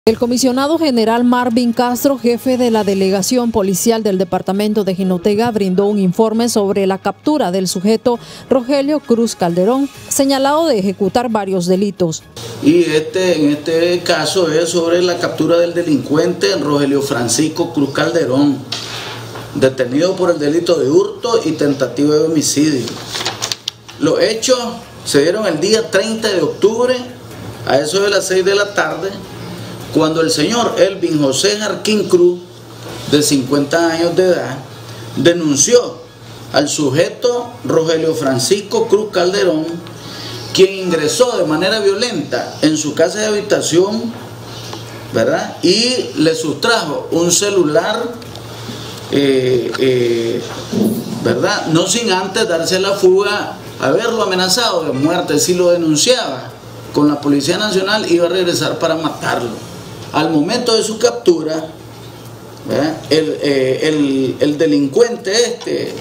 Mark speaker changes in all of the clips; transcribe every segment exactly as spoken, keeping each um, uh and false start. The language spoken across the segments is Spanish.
Speaker 1: El comisionado general Marvin Castro, jefe de la delegación policial del departamento de Jinotega, brindó un informe sobre la captura del sujeto Rogelio Cruz Calderón, señalado de ejecutar varios delitos.
Speaker 2: Y este, en este caso es sobre la captura del delincuente Rogelio Francisco Cruz Calderón, detenido por el delito de hurto y tentativa de homicidio. Los hechos se dieron el día treinta de octubre, a eso de las seis de la tarde, cuando el señor Elvin José Jarquín Cruz, de cincuenta años de edad, denunció al sujeto Rogelio Francisco Cruz Calderón, quien ingresó de manera violenta en su casa de habitación, ¿verdad? Y le sustrajo un celular, eh, eh, ¿verdad? No sin antes darse la fuga, haberlo amenazado de muerte. Si lo denunciaba con la Policía Nacional, iba a regresar para matarlo. Al momento de su captura, el, eh, el, el delincuente este,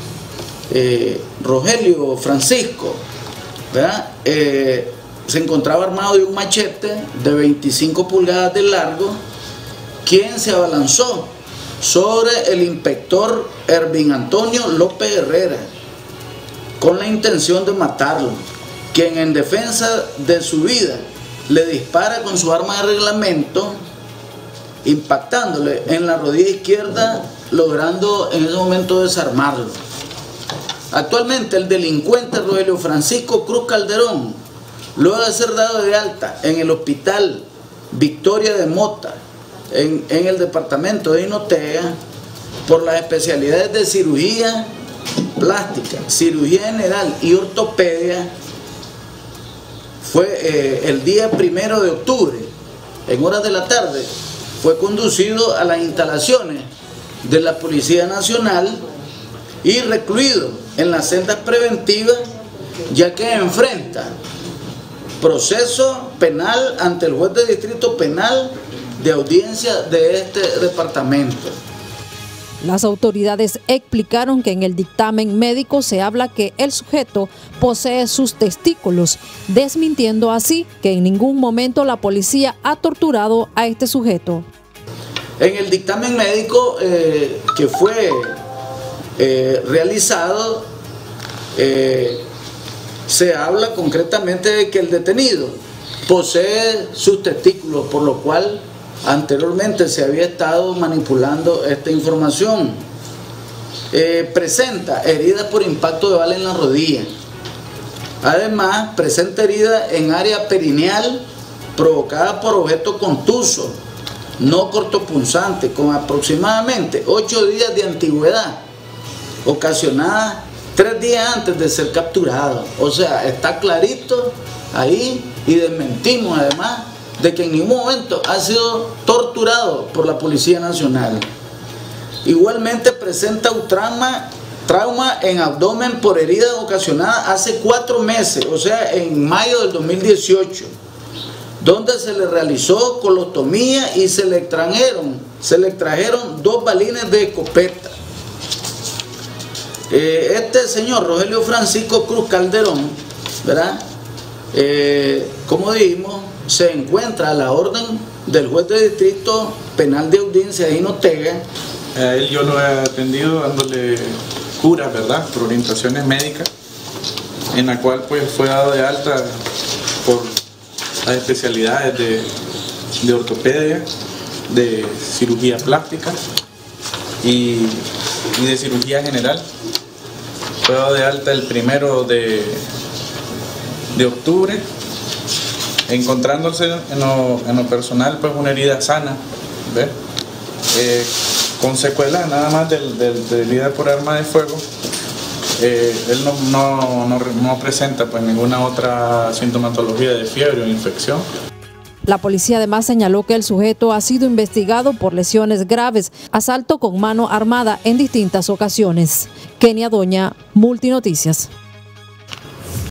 Speaker 2: eh, Rogelio Francisco, eh, se encontraba armado de un machete de veinticinco pulgadas de largo, quien se abalanzó sobre el inspector Ervin Antonio López Herrera, con la intención de matarlo, quien en defensa de su vida le dispara con su arma de reglamento, impactándole en la rodilla izquierda, logrando en ese momento desarmarlo. Actualmente el delincuente Rogelio Francisco Cruz Calderón, luego de ser dado de alta en el hospital Victoria de Mota, en, en el departamento de Jinotega, por las especialidades de cirugía plástica, cirugía general y ortopedia, fue eh, el día primero de octubre, en horas de la tarde, fue conducido a las instalaciones de la Policía Nacional y recluido en las celdas preventivas, ya que enfrenta proceso penal ante el juez de distrito penal de audiencia de este departamento.
Speaker 1: Las autoridades explicaron que en el dictamen médico se habla que el sujeto posee sus testículos, desmintiendo así que en ningún momento la policía ha torturado a este sujeto.
Speaker 2: En el dictamen médico eh, que fue eh, realizado, eh, se habla concretamente de que el detenido posee sus testículos, por lo cual anteriormente se había estado manipulando esta información. Eh, presenta heridas por impacto de bala en la rodilla. Además, presenta herida en área perineal provocada por objeto contuso, no cortopunzante, con aproximadamente ocho días de antigüedad, ocasionada tres días antes de ser capturado. O sea, está clarito ahí, y desmentimos además de que en ningún momento ha sido torturado por la Policía Nacional. Igualmente presenta un trauma, trauma en abdomen por herida ocasionada hace cuatro meses, o sea, en mayo del dos mil dieciocho, donde se le realizó colostomía y se le extrajeron, se le extrajeron dos balines de escopeta. Eh, este señor Rogelio Francisco Cruz Calderón, ¿verdad? Eh, como dijimos, se encuentra a la orden del juez de distrito penal de audiencia de Jinotega.
Speaker 3: A él yo lo he atendido dándole curas, ¿verdad?, por orientaciones médicas, en la cual pues fue dado de alta por las especialidades de, de ortopedia, de cirugía plástica y, y de cirugía general. Fue dado de alta el primero de, de octubre, encontrándose en lo, en lo personal pues una herida sana, ¿ves? Eh, con secuelas nada más de, de, de herida por arma de fuego. Eh, él no, no, no, no presenta pues ninguna otra sintomatología de fiebre o infección.
Speaker 1: La policía además señaló que el sujeto ha sido investigado por lesiones graves, asalto con mano armada en distintas ocasiones. Kenia Doña, Multinoticias.